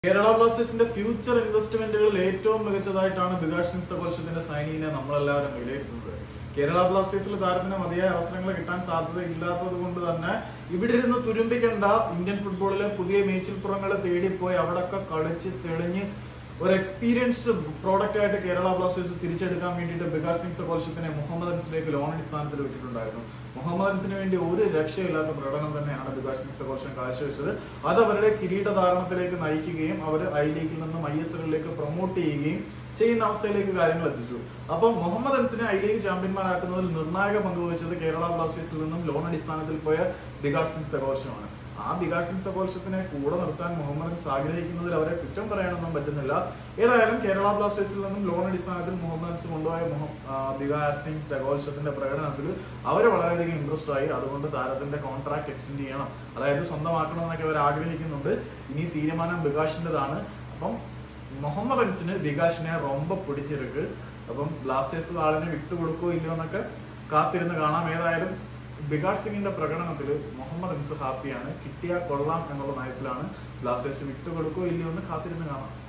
കേരള ബ്ലാസ്റ്റേഴ്സിന്റെ ഫ്യൂച്ചർ ഇൻവെസ്റ്റ്മെന്റുകളിൽ ഏറ്റവും മികച്ചതായിട്ടാണ് വികാസ് സിംഗ് സകോൽഷത്തിന്റെ സൈനിങ്ങിനെ നമ്മളെല്ലാവരും വിലയിരുത്തുന്നത്. കേരള ബ്ലാസ്റ്റേഴ്സിൽ താരത്തിന് മതിയായ അവസരങ്ങൾ കിട്ടാൻ സാധ്യതയില്ലാത്തത് കൊണ്ട് തന്നെ ഇവിടെ ഇരുന്ന് തുരുമ്പിക്കേണ്ട, ഇന്ത്യൻ ഫുട്ബോളിലെ പുതിയ മേച്ചിൽപ്പുറങ്ങളെ തേടിപ്പോയി അവിടെയൊക്കെ കളിച്ച് തെളിഞ്ഞ് ഒരു എക്സ്പീരിയൻസ്ഡ് പ്രോഡക്റ്റ് ആയിട്ട് കേരള ബ്ലാസ്റ്റേഴ്സ് തിരിച്ചെടുക്കാൻ വേണ്ടിയിട്ട് വികാസ് സിംഗ് സകോൽഷത്തിനെ മുഹമ്മദ് അൻസിലേക്ക് ലോൺ അടിസ്ഥാനത്തിൽ വിട്ടിട്ടുണ്ടായിരുന്നു. മുഹമ്മദ് അൻസിന് വേണ്ടി ഒരു രക്ഷയില്ലാത്ത പ്രകടനം തന്നെയാണ് വികാസ് സിംഗ് സകോൽഷൻ കാഴ്ചവെച്ചത്. അത് അവരുടെ കിരീടധാരണത്തിലേക്ക് നയിക്കുകയും അവർ ഐ ലീഗിൽ നിന്നും ISLലേക്ക് പ്രൊമോട്ട് ചെയ്യുകയും ചെയ്യുന്ന അവസ്ഥയിലേക്ക് കാര്യങ്ങൾ എത്തിച്ചു. അപ്പം മുഹമ്മദ് അൻസിനെ ഐ ലീഗ് ചാമ്പ്യന്മാരാക്കുന്നതിൽ നിർണായക പങ്കുവഹിച്ചത് കേരള ബ്ലാസ്റ്റേഴ്സിൽ നിന്നും ലോൺ അടിസ്ഥാനത്തിൽ പോയ വികാസ് സിംഗ് സകോൽഷമാണ്. ആ വികാസ് സിംഗ് സകോൽഷത്തിനെ കൂടെ നിർത്താൻ മുഹമ്മദ് അൻസ് ആഗ്രഹിക്കുന്നതിൽ അവരെ കുറ്റം പറയാനൊന്നും പറ്റുന്നില്ല. ഏതായാലും കേരള ബ്ലാസ്റ്റേഴ്സിൽ നിന്നും ലോൺ അടിസ്ഥാനത്തിൽ മുഹമ്മദ് അൻസ് കൊണ്ടുപോയ വികാസ് സിംഗ് സകോൽഷത്തിന്റെ പ്രകടനത്തിൽ അവർ വളരെയധികം ഇൻട്രസ്റ്റ് ആയി. അതുകൊണ്ട് താരത്തിന്റെ കോൺട്രാക്ട് എക്സ്റ്റെൻഡ് ചെയ്യണം, അതായത് സ്വന്തമാക്കണം എന്നൊക്കെ അവർ ആഗ്രഹിക്കുന്നുണ്ട്. ഇനി തീരുമാനം വികാസിന്റേതാണ്. അപ്പം മുഹമ്മദ് അൻസിന് വികാസിനെ റൊമ്പ പിടിച്ചിருக்கு. അപ്പം ബ്ലാസ്റ്റേഴ്സ് ആളിനെ വിട്ടുകൊടുക്കോ ഇല്ലയോ എന്നൊക്കെ കാത്തിരുന്ന് കാണാം. ഏതായാലും വികാസ് സിംഗിന്റെ പ്രകടനത്തിൽ മുഹമ്മദ് അൻസ് ഹാപ്പിയാണ്. കിട്ടിയാൽ കൊള്ളാം എന്നുള്ള നയത്തിലാണ്. ബ്ലാസ്റ്റേഴ്സ് വിട്ടുകൊടുക്കോ ഇല്ലയോ എന്ന് കാത്തിരുന്ന് കാണാം.